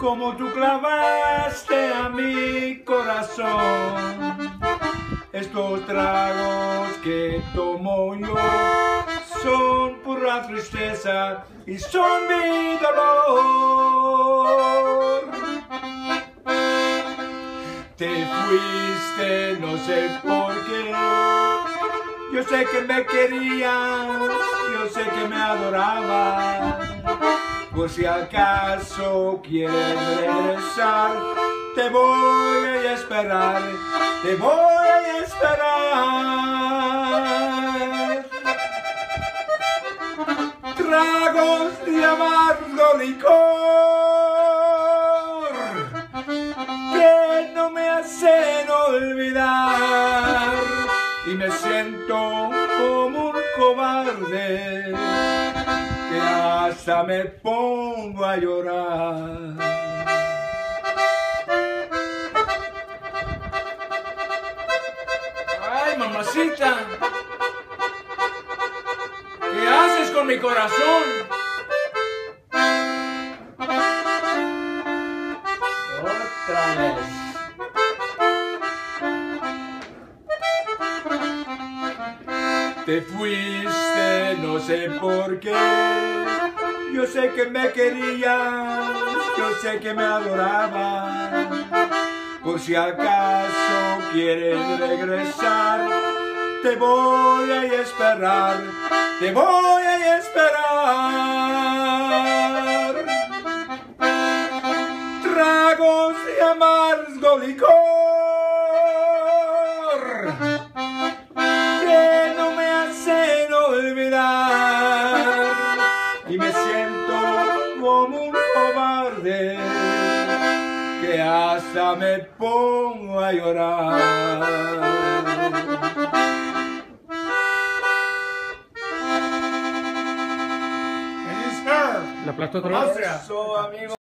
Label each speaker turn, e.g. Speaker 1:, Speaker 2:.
Speaker 1: como tú clavaste a mi corazón. Estos tragos que tomo yo son pura tristeza y son mi dolor. Te fuiste, no sé por qué. Yo sé que me querías, yo sé que me adorabas. Por si acaso quieres regresar, te voy a esperar, te voy a esperar. Tragos de amargo licor que no me hacen olvidar y me siento como un cobarde que hasta me pongo a llorar.
Speaker 2: ¡Ay, mamacita! ¿Qué haces con mi corazón?
Speaker 1: Otra vez. Te fuiste, no sé por qué. Yo sé que me querías, yo sé que me adorabas. Por si acaso quieres regresar, te voy a esperar, te voy a esperar. Tragos de amargo licor que no me hacen olvidar y me siento como un cobarde que hasta me pongo a llorar.
Speaker 2: ¿La aplastó otra vez?
Speaker 1: Eso, amigo.